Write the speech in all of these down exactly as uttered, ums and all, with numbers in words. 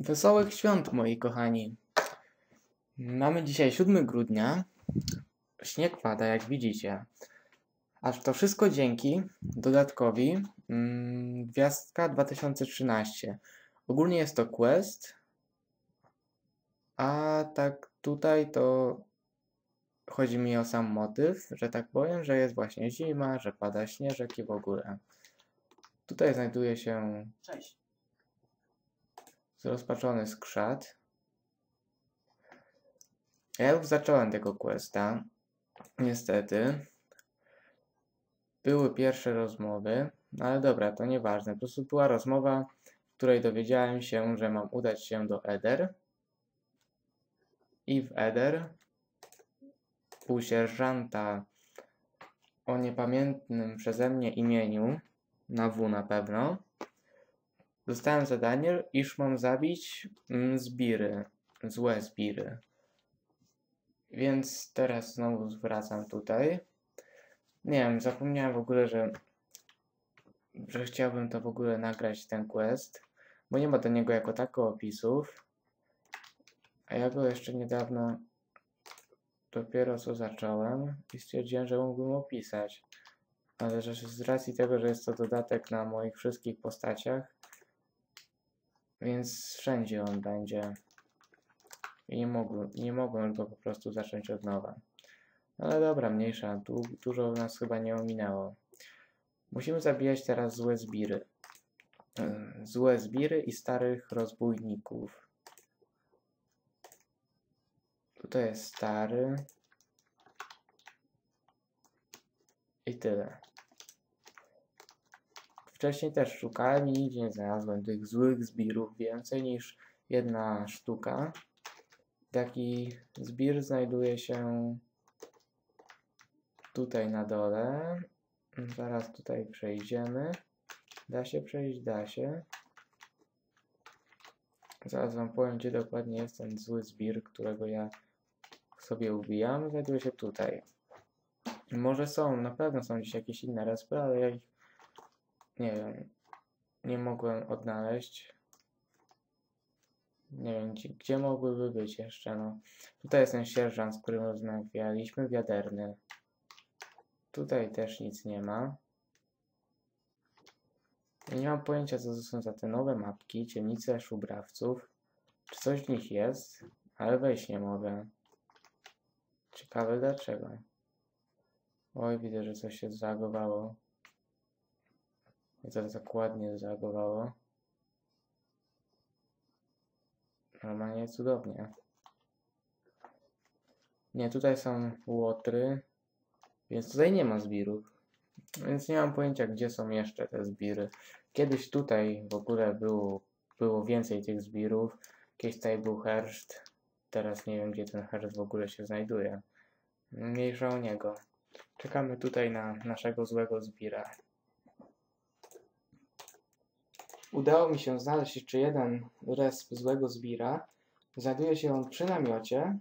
Wesołych świąt, moi kochani. Mamy dzisiaj siódmego grudnia. Śnieg pada, jak widzicie. Aż to wszystko dzięki dodatkowi mm, Gwiazdka dwa tysiące trzynaście. Ogólnie jest to quest, a tak tutaj to chodzi mi o sam motyw, że tak powiem, że jest właśnie zima, że pada śnieżek i w ogóle. Tutaj znajduje się Cześć. zrozpaczony skrzat. Ja już zacząłem tego questa, niestety. Były pierwsze rozmowy, no ale dobra, to nieważne. Po prostu była rozmowa, w której dowiedziałem się, że mam udać się do Eder. I w Eder u sierżanta o niepamiętnym przeze mnie imieniu, na W na pewno, dostałem zadanie, iż mam zabić mm, zbiry, złe zbiry. Więc teraz znowu zwracam tutaj. Nie wiem, zapomniałem w ogóle, że, że chciałbym to w ogóle nagrać, ten quest, bo nie ma do niego jako tako opisów, a ja go jeszcze niedawno dopiero co zacząłem i stwierdziłem, że mógłbym opisać, ale że z racji tego, że jest to dodatek na moich wszystkich postaciach, więc wszędzie on będzie i nie mogłem, nie mogłem go po prostu zacząć od nowa. Ale dobra, mniejsza, du dużo nas chyba nie ominęło. Musimy zabijać teraz złe zbiry. Złe zbiry i starych rozbójników. Tutaj jest stary. I tyle. Wcześniej też szukałem i nigdzie nie znalazłem tych złych zbirów. Więcej niż jedna sztuka. Taki zbir znajduje się tutaj na dole. Zaraz tutaj przejdziemy. Da się przejść? Da się. Zaraz wam powiem, gdzie dokładnie jest ten zły zbir, którego ja sobie ubijam. Znajduje się tutaj. Może są, na pewno są gdzieś jakieś inne respy, ale ja ich nie wiem, nie mogłem odnaleźć. Nie wiem, gdzie, gdzie mogłyby być jeszcze, no. Tutaj jest ten sierżant, z którym rozmawialiśmy, wiaderny. Tutaj też nic nie ma. Ja nie mam pojęcia, co to są za te nowe mapki, ciemnice szubrawców. Czy coś w nich jest? Ale wejść nie mogę. Ciekawe dlaczego. Oj, widzę, że coś się zreagowało. I to tak ładnie zreagowało. Normalnie cudownie. Nie, tutaj są łotry, więc tutaj nie ma zbirów. Więc nie mam pojęcia, gdzie są jeszcze te zbiry. Kiedyś tutaj w ogóle było, było więcej tych zbirów. Kiedyś tutaj był herszt. Teraz nie wiem, gdzie ten herszt w ogóle się znajduje. Mniejsza o niego. Czekamy tutaj na naszego złego zbira. Udało mi się znaleźć jeszcze jeden resp złego zbira. Znajduje się on przy namiocie.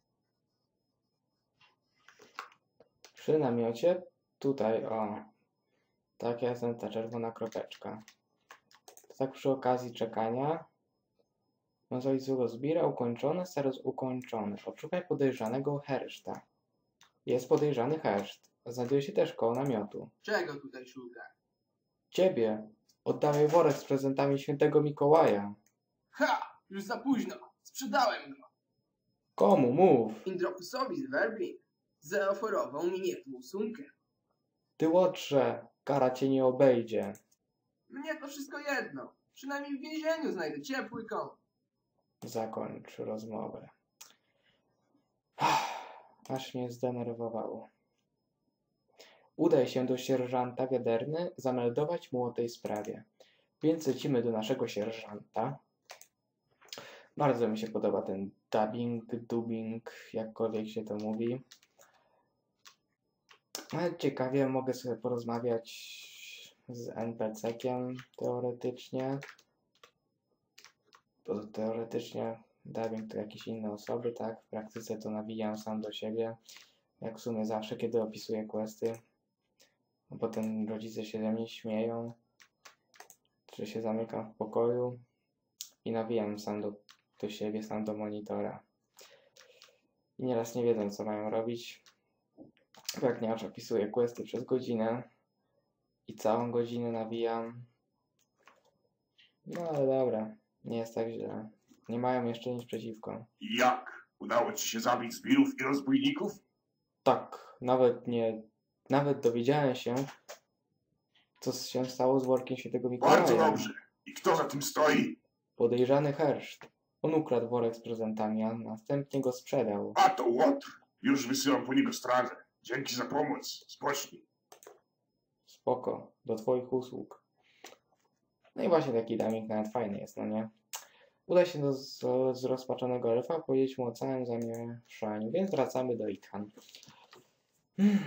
Przy namiocie. Tutaj, o. Tak jest ta czerwona kropeczka. To tak przy okazji czekania. Mozoleć złego zbira ukończone, starość ukończony. Odszukaj podejrzanego herszta. Jest podejrzany herszt. Znajduje się też koło namiotu. Czego tutaj szuka? Ciebie. Oddawaj worek z prezentami świętego Mikołaja. Ha! Już za późno. Sprzedałem go. Komu? Mów. Indropusowi z Werblin zaoferował mi niezłą sumkę. Ty łotrze, kara cię nie obejdzie. Mnie to wszystko jedno. Przynajmniej w więzieniu znajdę ciepły kąt. Zakończ rozmowę. Aż mnie zdenerwowało. Udaj się do sierżanta Wiaderny, zameldować mu o tej sprawie. Więc lecimy do naszego sierżanta. Bardzo mi się podoba ten dubbing, dubbing, jakkolwiek się to mówi. Ale ciekawie mogę sobie porozmawiać z en pe ce kiem teoretycznie. Bo teoretycznie dubbing to jakieś inne osoby, tak? W praktyce to nawijam sam do siebie. Jak w sumie zawsze, kiedy opisuję questy. No potem rodzice się ze mnie śmieją, że się zamykam w pokoju i nawijam sam do, do siebie, sam do monitora. I nieraz nie wiedzą, co mają robić. Wagniarz opisuje questy przez godzinę i całą godzinę nawijam. No ale dobra, nie jest tak źle. Nie mają jeszcze nic przeciwko. Jak? Udało ci się zabić zbirów i rozbójników? Tak, nawet nie, nawet dowiedziałem się, co się stało z workiem świętego Mikołaja. Bardzo dobrze. I kto za tym stoi? Podejrzany herszt. On ukradł worek z prezentami, a następnie go sprzedał. A to Łotr. Już wysyłam po niego strażę. Dzięki za pomoc. Spocznij. Spoko, do twoich usług. No i właśnie taki damik nawet fajny jest, no nie? Uda się do z, zrozpaczonego elfa powiedzieć mu o całym zamieszaniu, więc wracamy do Ithan. Hmm.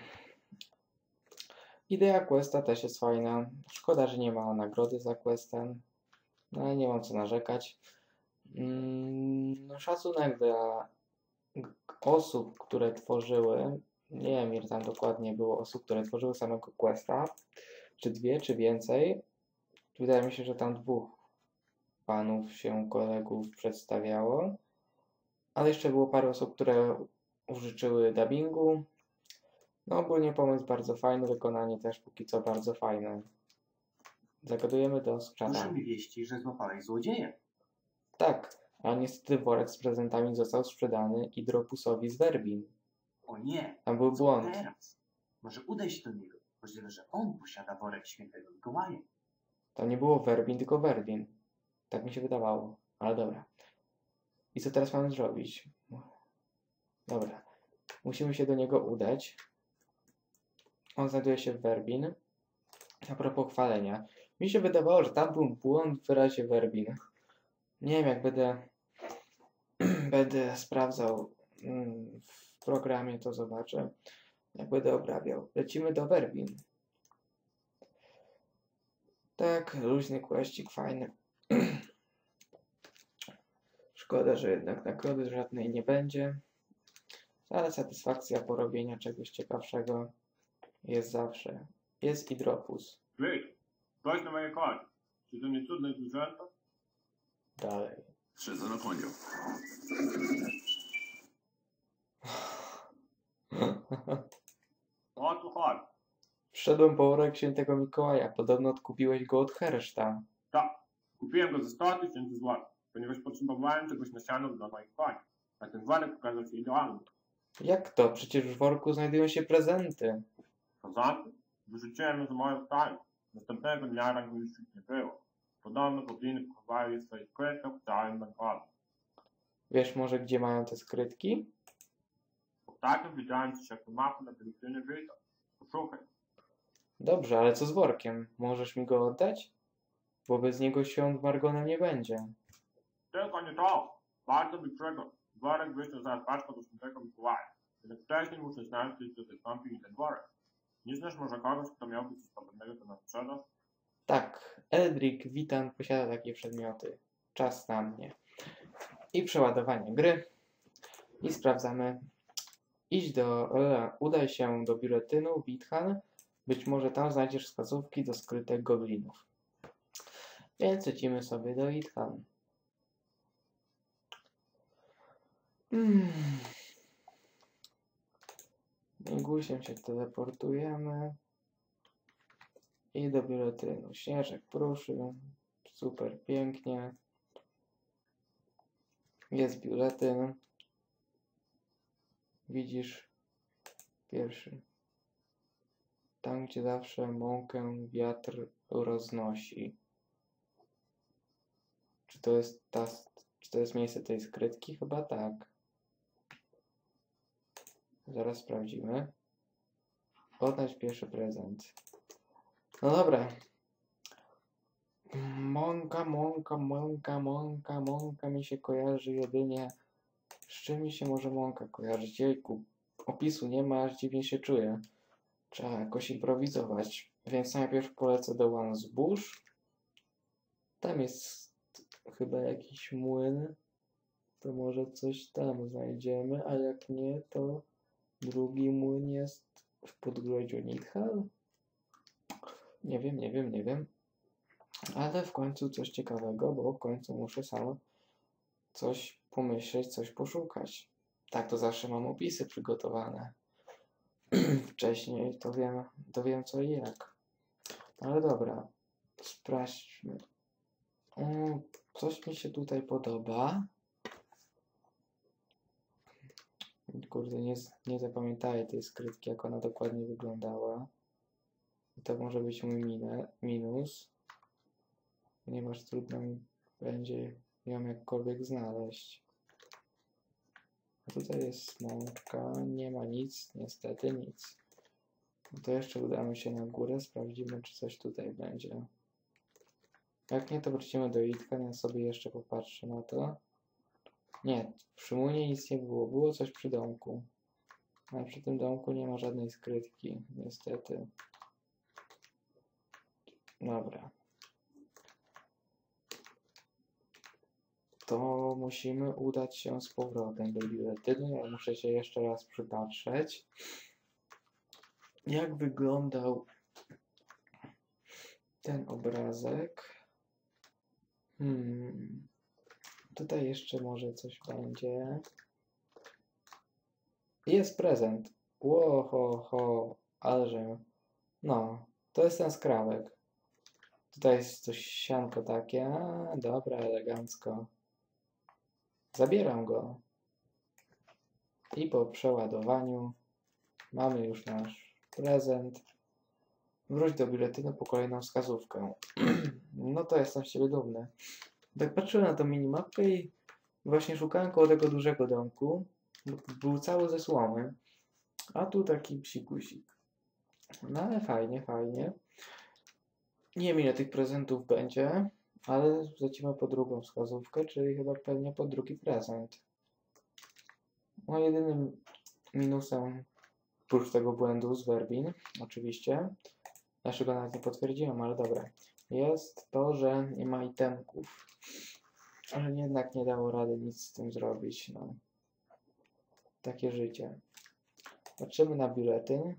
Idea questa też jest fajna. Szkoda, że nie ma nagrody za questem. No ale nie mam co narzekać. Hmm, szacunek dla osób, które tworzyły, nie wiem ile tam dokładnie było osób, które tworzyły samego questa, czy dwie, czy więcej. Wydaje mi się, że tam dwóch panów się, kolegów przedstawiało, ale jeszcze było parę osób, które użyczyły dubbingu. No ogólnie pomysł bardzo fajny, wykonanie też póki co bardzo fajne. Zagadujemy do skrzata. Słyszę mi wieści, że złapałeś złodzieja. Tak, ale niestety worek z prezentami został sprzedany Idropusowi z Werbin. O nie, Tam był co błąd. teraz? Może udaj się do niego. Możliwe, że on posiada worek świętego Mikołaja. To nie było Werbin, tylko Werbin. Tak mi się wydawało, ale dobra. I co teraz mamy zrobić? Dobra. Musimy się do niego udać. On znajduje się w Werbin. A propos chwalenia. Mi się wydawało, że tam był błąd w wyrazie Werbin. Nie wiem, jak będę będę sprawdzał mm, w programie, to zobaczę. Jak będę obrabiał. Lecimy do Werbin. Tak, luźny questik, fajny. Szkoda, że jednak nagrody żadnej nie będzie. Ale satysfakcja porobienia czegoś ciekawszego jest zawsze. Jest Idropus. Wyjdź, chodź na moje konie. Czy to nie cudne zwierzęta? Dalej. Siedzę na koniu. O tu chodź. Wszedłem po worek świętego Mikołaja. Podobno odkupiłeś go od Herszta. Tak, kupiłem go za sto tysięcy złotych, ponieważ potrzebowałem czegoś na siano dla moich koni. A ten worek okazał się idealny. Jak to? Przecież w worku znajdują się prezenty. Prezenty? Wyrzuciłem je za moją stajnię. Następnego dnia ranku już ich nie było. Podobno gobliny pochowały je w swoich krytkach w całym bankowie. Wiesz może, gdzie mają te skrytki? Ostatnio widziałem coś jak mapę na telewizji Wita. Poszukaj. Dobrze, ale co z workiem? Możesz mi go oddać? Bo bez niego świąt w Margonem nie będzie. Tylko nie to. Bardzo mi przykro. Worek wyślę zaraz paczkę do świętego Mikołaja. Jednak wcześniej muszę znaleźć coś do tej kąpi i ten worek. Nie znasz może kogoś, kto miałby coś podobnego do na sprzedaż? Tak, Eldrick Witan posiada takie przedmioty. Czas na mnie. I przeładowanie gry. I sprawdzamy. Idź do... E, udaj się do biuletynu Withan. Być może tam znajdziesz wskazówki do skrytek goblinów. Więc lecimy sobie do Withan. Hmm. Mingusiem się teleportujemy. I do biuletynu. Śnieżek prószy. Super pięknie. Jest biuletyn. Widzisz pierwszy. Tam, gdzie zawsze mąkę wiatr roznosi. Czy to jest ta, czy to jest miejsce tej skrytki? Chyba tak. Zaraz sprawdzimy. Odnaleźć pierwszy prezent. No dobra. Mąka, mąka, mąka, mąka, mąka mi się kojarzy jedynie... Z czym mi się może mąka kojarzyć? Jejku, opisu nie ma, aż dziwnie się czuję. Trzeba jakoś improwizować. Więc najpierw polecę do One Zbóż. Tam jest chyba jakiś młyn. To może coś tam znajdziemy, a jak nie, to drugi młyn jest w Podgrodziu Nidhal? Nie wiem, nie wiem, nie wiem. Ale w końcu coś ciekawego, bo w końcu muszę sam coś pomyśleć, coś poszukać. Tak to zawsze mam opisy przygotowane. Wcześniej to wiem, to wiem co i jak. Ale dobra, sprawdźmy. Mm, coś mi się tutaj podoba. Kurde, nie, nie zapamiętaję tej skrytki, jak ona dokładnie wyglądała. To może być mój minę, minus. Ponieważ trudno mi będzie ją jakkolwiek znaleźć. A tutaj jest mączka, nie ma nic, niestety nic. No to jeszcze udamy się na górę, sprawdzimy, czy coś tutaj będzie. Jak nie, to wrócimy do Itka, ja sobie jeszcze popatrzę na to. Nie, przy munie nic nie było, było coś przy domku. Ale przy tym domku nie ma żadnej skrytki, niestety. Dobra. To musimy udać się z powrotem do biuletynu. Ja muszę się jeszcze raz przypatrzeć, jak wyglądał ten obrazek. Hmm. Tutaj jeszcze może coś będzie. Jest prezent. Ło, ho, ho. Ależe. No, to jest ten skrawek. Tutaj jest coś sianko takie. A, dobra, elegancko. Zabieram go. I po przeładowaniu mamy już nasz prezent. Wróć do biuletynu po kolejną wskazówkę. No to jestem z siebie dumny. Tak patrzyłem na tą minimapkę i właśnie szukałem koło tego dużego domku. Był cały ze słomy. A tu taki psikusik. No ale fajnie, fajnie. Nie wiem ile tych prezentów będzie, ale lecimy po drugą wskazówkę, czyli chyba pewnie po drugi prezent. No jedynym minusem, oprócz tego błędu z Verbin, oczywiście, ja go nawet nie potwierdziłem, ale dobra, jest to, że nie ma itemków. Ale jednak nie dało rady nic z tym zrobić, no. Takie życie. Patrzymy na biuletyn.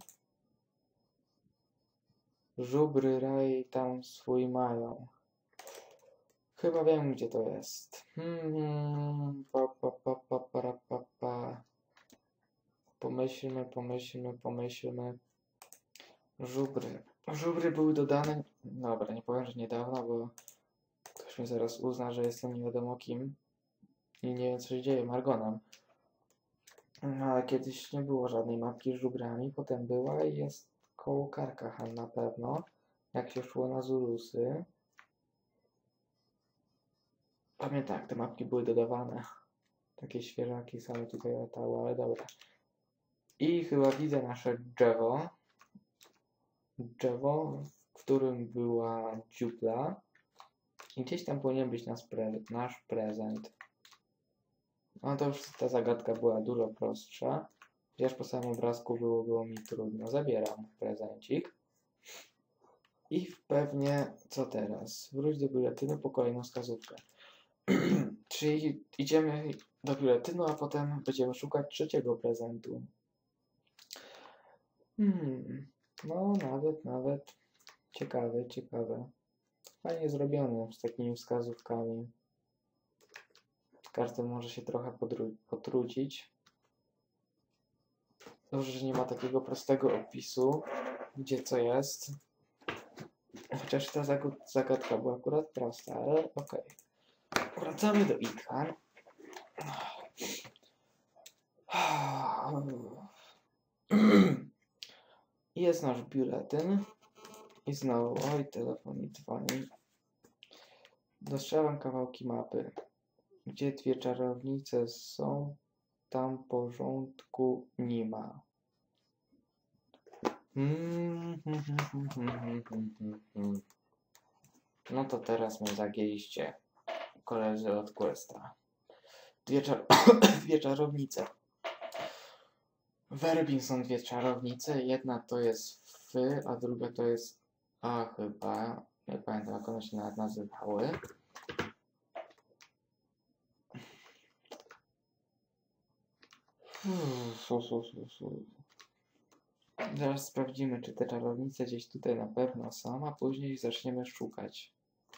Żubry raj tam swój mają. Chyba wiem, gdzie to jest. Hmm, pa, pa, pa, pa, pa, pa, pa. Pomyślmy, pomyślmy, pomyślmy. Żubry. Żubry były dodane... Dobra, nie powiem, że niedawno, bo ktoś mi zaraz uzna, że jestem nie wiadomo kim. I nie wiem, co się dzieje, Margonem. No, ale kiedyś nie było żadnej mapki z żubrami, potem była i jest koło Karkahan na pewno, jak się szło na Zulusy. Pamiętam, jak te mapki były dodawane. Takie świeżaki same tutaj latały, ale dobra. I chyba widzę nasze drzewo. Drzewo, w którym była dziupla. I gdzieś tam powinien być nasz, pre nasz prezent. No to już ta zagadka była dużo prostsza. Chociaż po samym obrazku było, było mi trudno. Zabieram prezencik. I pewnie co teraz? Wróć do biuletynu po kolejną wskazówkę. Czyli idziemy do biuletynu, a potem będziemy szukać trzeciego prezentu. Hmm. No nawet, nawet. Ciekawe, ciekawe. Fajnie zrobione z takimi wskazówkami. Każdy może się trochę potrudzić. Dobrze, że nie ma takiego prostego opisu, gdzie co jest. Chociaż ta zagadka była akurat prosta, ale okej. Okay. Wracamy do Itka. Jest nasz biuletyn. I znowu, oj, telefon mi dzwoni. Dostrzegam kawałki mapy. Gdzie dwie czarownice są, tam porządku nie ma. No to teraz mnie zagięliście, koledzy od Questa. Dwie, czar dwie czarownice. W Verbin są dwie czarownice. Jedna to jest Fy, a druga to jest A chyba. Nie pamiętam, jak one się nawet nazywały. Zaraz sprawdzimy, czy te czarownice gdzieś tutaj na pewno są, a później zaczniemy szukać.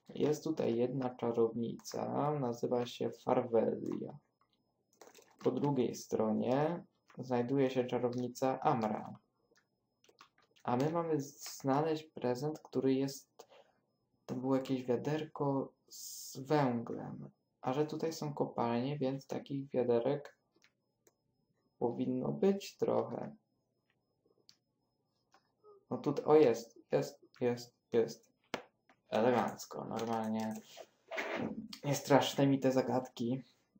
Jest tutaj jedna czarownica, nazywa się Farvelia. Po drugiej stronie znajduje się czarownica Amra. A my mamy znaleźć prezent, który jest... To było jakieś wiaderko z węglem. A że tutaj są kopalnie, więc takich wiaderek powinno być trochę. No tutaj... O, jest, jest, jest, jest. Elegancko, normalnie. Nie straszne mi te zagadki.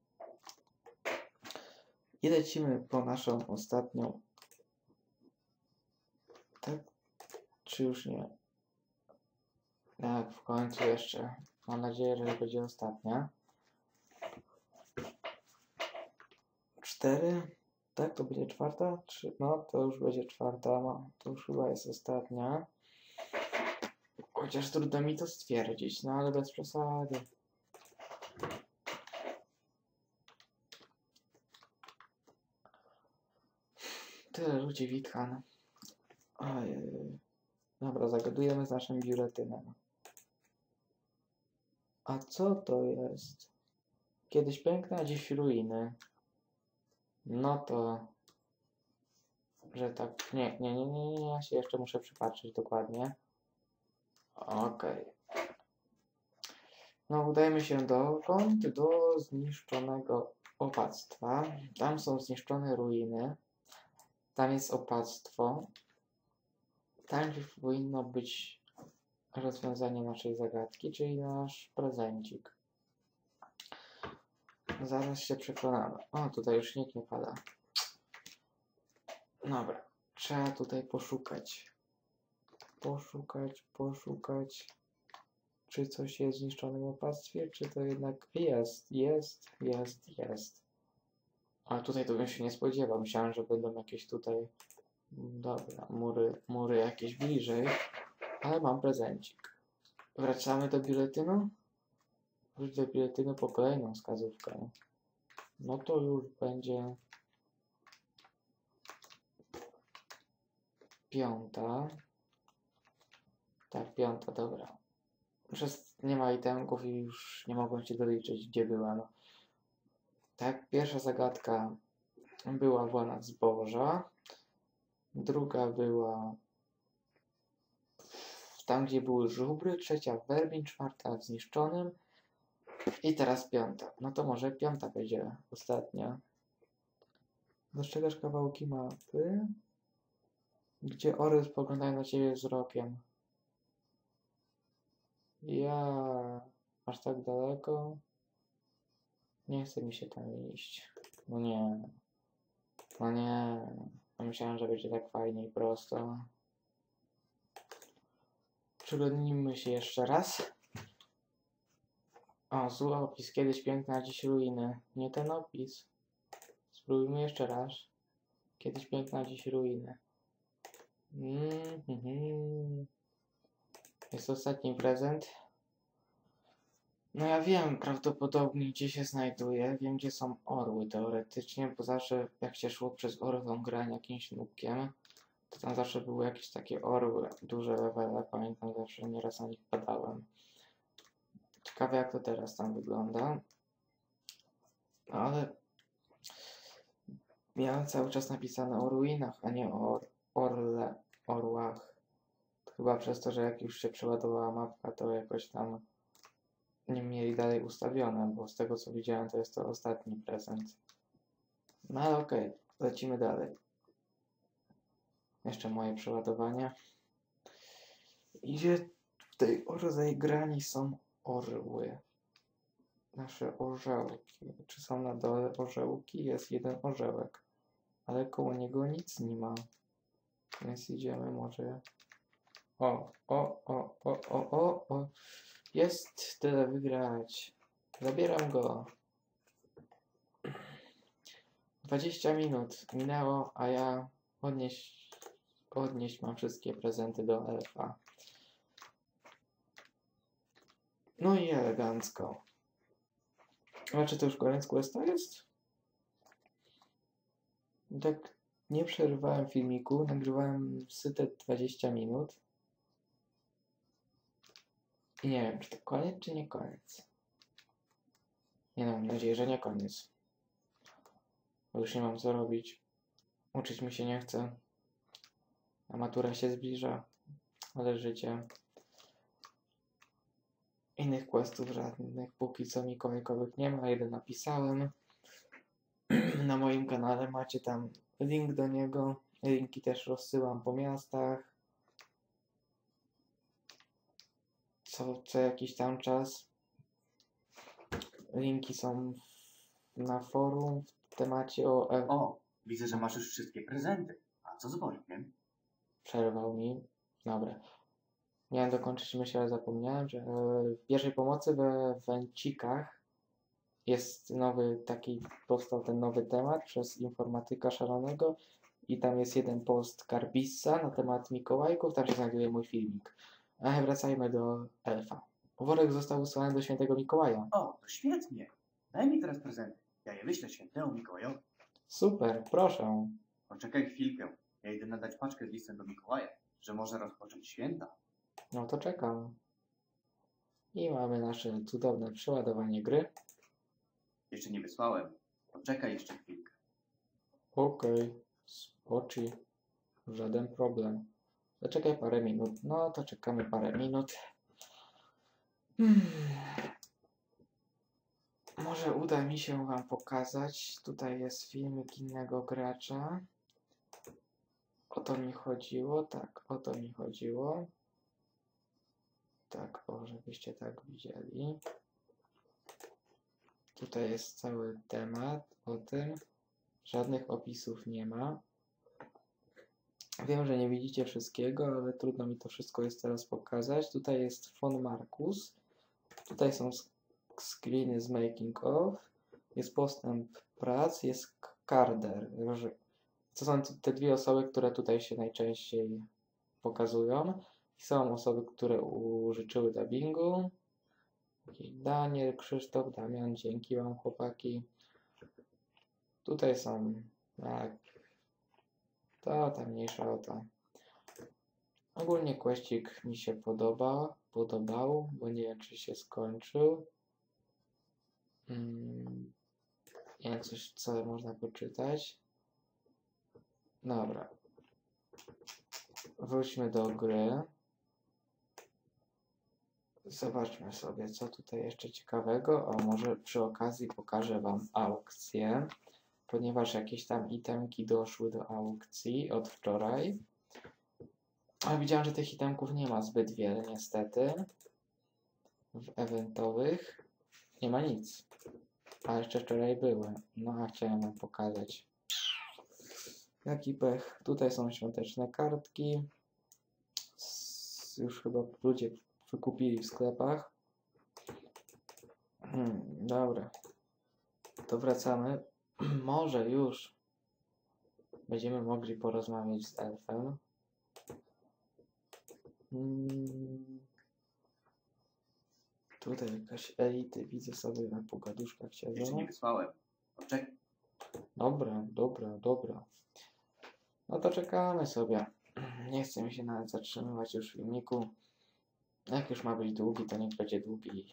I lecimy po naszą ostatnią. Tak? Czy już nie? Tak, w końcu jeszcze. Mam nadzieję, że będzie ostatnia. Cztery? Tak, to będzie czwarta? Trzy? No, to już będzie czwarta. No, to już chyba jest ostatnia. Chociaż trudno mi to stwierdzić, no ale bez przesady. Tyle ludzi, Witchan. Ojej. Dobra, zagadujemy z naszym biuletynem. A co to jest? Kiedyś piękne, a dziś ruiny. No to... Że tak... Nie, nie, nie, nie, nie, ja się jeszcze muszę przypatrzeć dokładnie. Okej. Okay. No, udajemy się dokąd? Do zniszczonego opactwa. Tam są zniszczone ruiny. Tam jest opactwo. Tam powinno być rozwiązanie naszej zagadki, czyli nasz prezencik. Zaraz się przekonamy. O, tutaj już śnieg nie pada. Dobra, trzeba tutaj poszukać. Poszukać, poszukać. Czy coś jest w zniszczonym opactwie, czy to jednak jest, jest, jest, jest. Ale tutaj to bym się nie spodziewał. Myślałem, że będą jakieś tutaj... Dobra, mury, mury jakieś bliżej. Ale mam prezencik. Wracamy do biuletynu? Wróć do biuletynu po kolejną wskazówkę. No to już będzie... Piąta. Tak, piąta, dobra. Przez nie ma itemków i już nie mogłem się doliczyć, gdzie była. No. Tak, pierwsza zagadka była w łanach zboża. Druga była tam, gdzie były żubry. Trzecia w Werbin, czwarta w zniszczonym. I teraz piąta. No to może piąta będzie ostatnia. Dostrzegasz kawałki mapy, gdzie orły spoglądają na ciebie wzrokiem. Ja... Aż tak daleko? Nie chce mi się tam iść. No nie. No nie. Myślałem, że będzie tak fajnie i prosto. Przyglądnijmy się jeszcze raz. O, zły opis. Kiedyś piękne, a dziś ruiny. Nie ten opis. Spróbujmy jeszcze raz. Kiedyś piękne, a dziś ruiny. Mm -hmm. Jest ostatni prezent. No ja wiem prawdopodobnie, gdzie się znajduje. Wiem, gdzie są orły teoretycznie, bo zawsze jak się szło przez orłą grę jakimś nubkiem, to tam zawsze były jakieś takie orły, duże levele. Pamiętam, zawsze nieraz na nich padałem. Ciekawe, jak to teraz tam wygląda. No ale miałem cały czas napisane o ruinach, a nie o or orle, orłach. Chyba przez to, że jak już się przeładowała mapka, to jakoś tam nie mieli dalej ustawione, bo z tego co widziałem, to jest to ostatni prezent. No ale okej, okay, lecimy dalej. Jeszcze moje przeładowanie. Idzie w tej rozegrani są orły. Nasze orzełki. Czy są na dole orzełki? Jest jeden orzełek, ale koło niego nic nie ma. Więc idziemy może... O, o, o, o, o, o, o. Jest tyle wygrać. Zabieram go. dwadzieścia minut minęło, a ja odnieść, odnieść mam wszystkie prezenty do elfa. No i elegancko. A czy to już koniec questa jest? Tak nie przerywałem filmiku, nagrywałem syte dwadzieścia minut. I nie wiem, czy to koniec, czy nie koniec. Nie no, mam nadzieję, że nie koniec. Bo już nie mam co robić. Uczyć mi się nie chce. A matura się zbliża. Ale życie. Innych questów żadnych póki co mikołajkowych nie ma. Jeden napisałem. Na moim kanale macie tam link do niego. Linki też rozsyłam po miastach. Co, co jakiś tam czas. Linki są na forum w temacie o... E O, widzę, że masz już wszystkie prezenty. A co z workiem? Przerwał mi. Dobra. Miałem dokończyć myśl, ale zapomniałem, że w pierwszej pomocy we Węcikach jest nowy taki, powstał ten nowy temat przez informatyka szalonego i tam jest jeden post Karbissa na temat Mikołajków, tam się znajduje mój filmik. Ale wracajmy do elfa. Worek został wysłany do świętego Mikołaja. O, to świetnie. Daj mi teraz prezenty. Ja je wyślę świętemu Mikołajowi. Super, proszę. Poczekaj chwilkę. Ja idę nadać paczkę z listem do Mikołaja, że może rozpocząć święta. No to czekam. I mamy nasze cudowne przeładowanie gry. Jeszcze nie wysłałem. Poczekaj jeszcze chwilkę. Okej, spoczy. Żaden problem. Zaczekaj parę minut. No to czekamy parę minut. Hmm. Może uda mi się wam pokazać. Tutaj jest filmik innego gracza. O to mi chodziło. Tak, o to mi chodziło. Tak, o, żebyście tak widzieli. Tutaj jest cały temat o tym. Żadnych opisów nie ma. Wiem, że nie widzicie wszystkiego, ale trudno mi to wszystko jest teraz pokazać. Tutaj jest von Markus. Tutaj są screeny z making of. Jest postęp prac, jest Carder. To są te dwie osoby, które tutaj się najczęściej pokazują. Są osoby, które użyczyły dubbingu. Daniel, Krzysztof, Damian, dzięki wam chłopaki. Tutaj są, tak, to ta mniejsza o to. Ogólnie questik mi się podoba, podobał, bo nie wiem czy się skończył. Hmm, nie wiem coś co można poczytać. Dobra. Wróćmy do gry. Zobaczmy sobie, co tutaj jeszcze ciekawego. O, może przy okazji pokażę wam aukcję, ponieważ jakieś tam itemki doszły do aukcji od wczoraj. Ale widziałem, że tych itemków nie ma zbyt wiele, niestety. W eventowych nie ma nic. A jeszcze wczoraj były. No a chciałem wam pokazać. Jaki pech. Tutaj są świąteczne kartki. Już chyba ludzie wykupili w sklepach. Hmm, dobra. To wracamy. Może już będziemy mogli porozmawiać z elfem. Hmm. Tutaj jakaś elity, widzę sobie na pogaduszkach Jeszcze nie siedzą. wysłałem. Poczekaj. Dobra, dobra, dobra. No to czekamy sobie. Nie chcę mi się nawet zatrzymywać już w filmiku. Jak już ma być długi, to niech będzie długi.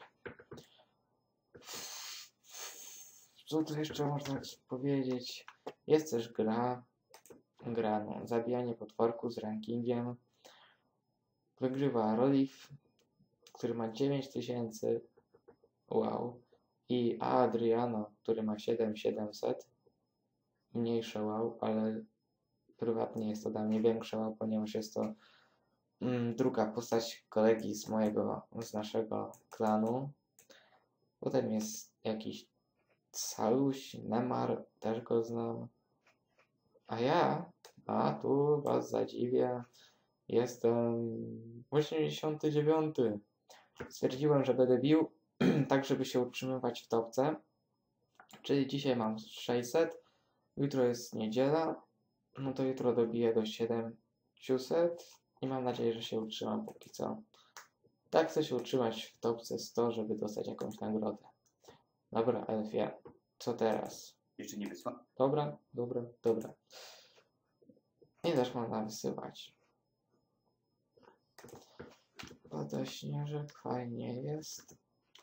Co tu jeszcze można powiedzieć? Jest też gra. Gra, no, zabijanie potworku z rankingiem. Wygrywa Rolif, który ma dziewięć tysięcy. Wow. I Adriano, który ma siedem tysięcy siedemset. Mniejsze wow, ale prywatnie jest to dla mnie większe wow, ponieważ jest to mm, druga postać kolegi z mojego, z naszego klanu. Potem jest jakiś Saluś, Nemar, też go znam. A ja, a tu was zadziwię, jestem osiemdziesiąty dziewiąty. Stwierdziłem, że będę bił tak, żeby się utrzymywać w topce. Czyli dzisiaj mam sześćset, jutro jest niedziela, no to jutro dobiję do siedemset i mam nadzieję, że się utrzymam póki co. Tak chcę się utrzymać w topce sto, żeby dostać jakąś nagrodę. Dobra, Elfie, co teraz? Jeszcze nie wysłałem. Dobra, dobra, dobra. Nie też można wysyłać. Pada śnieżek, fajnie jest.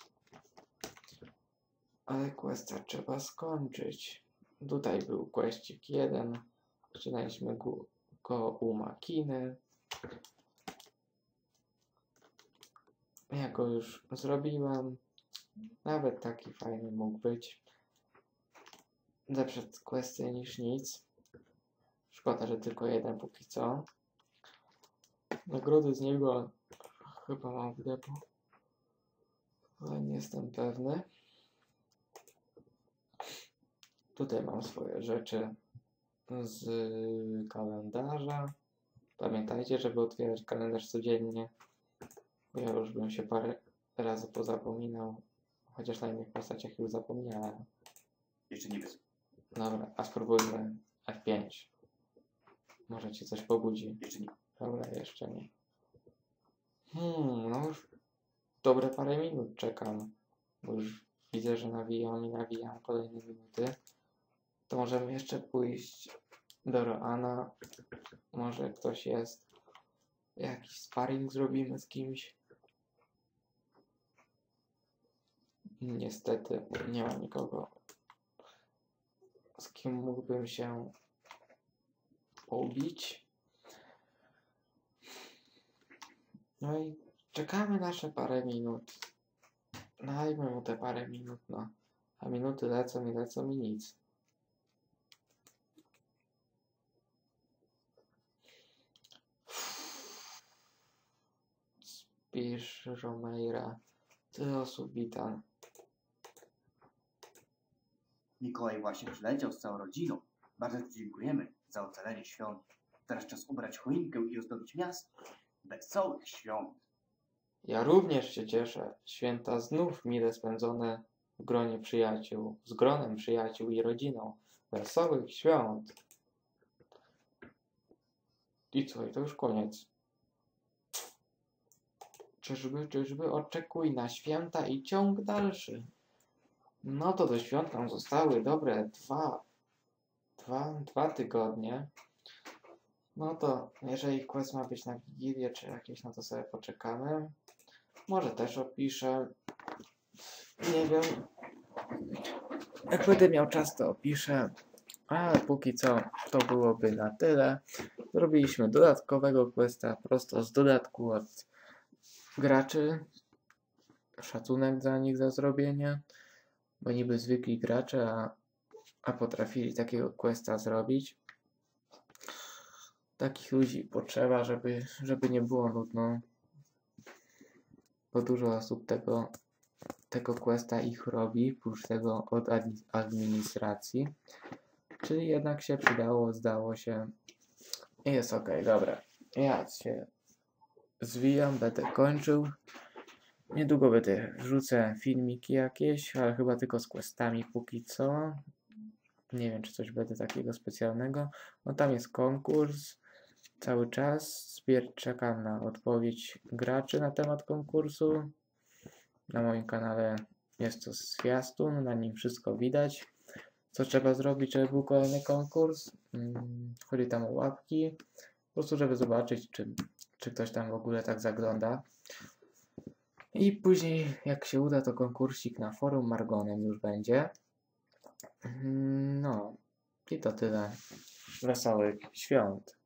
Ale questa trzeba skończyć. Tutaj był questik jeden. Zaczynaliśmy go, go u Makiny. Ja go już zrobiłem. Nawet taki fajny mógł być. Lepsze questy niż nic. Szkoda, że tylko jeden póki co. Nagrody z niego chyba mam w depo. Ale nie jestem pewny. Tutaj mam swoje rzeczy z kalendarza. Pamiętajcie, żeby otwierać kalendarz codziennie. Bo ja już bym się parę razy pozapominał. Chociaż na innych postaciach już zapomniałem. Jeszcze nie wyspał. Dobra, a spróbujmy F pięć. Może cię coś pobudzi. Jeszcze nie. Dobra, jeszcze nie. Hmm, no już dobre parę minut czekam. Bo już widzę, że nawijam i nawijam kolejne minuty. To możemy jeszcze pójść do Roana. Może ktoś jest. Jakiś sparring zrobimy z kimś. Niestety nie ma nikogo, z kim mógłbym się pobić. No i czekamy nasze parę minut. Dajmy mu te parę minut, no. A minuty lecą i lecą i nic. Spisz Romeira. Tyle osób witam. Mikołaj właśnie przyleciał z całą rodziną. Bardzo Ci dziękujemy za ocalenie świąt. Teraz czas ubrać choinkę i ozdobić miasto. Wesołych świąt. Ja również się cieszę. Święta znów mile spędzone w gronie przyjaciół, z gronem przyjaciół i rodziną. Wesołych świąt. I co, i to już koniec. Czyżby, czyżby, oczekuj na święta i ciąg dalszy. No to do świąt nam zostały dobre dwa, dwa, dwa tygodnie. No to jeżeli quest ma być na Wigilię czy jakieś, no to sobie poczekamy. Może też opiszę. Nie wiem. Jak będę miał czas, to opiszę. Ale póki co to byłoby na tyle. Zrobiliśmy dodatkowego questa prosto z dodatku od graczy. Szacunek za nich za zrobienie. Bo niby zwykli gracze, a, a potrafili takiego questa zrobić. Takich ludzi potrzeba, żeby, żeby nie było nudno. Bo dużo osób tego, tego questa ich robi, plus tego od administracji. Czyli jednak się przydało, zdało się. I jest ok, dobra. Ja się zwijam, będę kończył. Niedługo będę wrzucę filmiki jakieś, ale chyba tylko z questami póki co. Nie wiem, czy coś będzie takiego specjalnego. No tam jest konkurs cały czas. Zbier czekam na odpowiedź graczy na temat konkursu. Na moim kanale jest to zwiastun, na nim wszystko widać. Co trzeba zrobić, żeby był kolejny konkurs? Hmm, chodzi tam o łapki. Po prostu, żeby zobaczyć, czy, czy ktoś tam w ogóle tak zagląda. I później, jak się uda, to konkursik na forum Margonem już będzie. No, i to tyle. Wesołych świąt.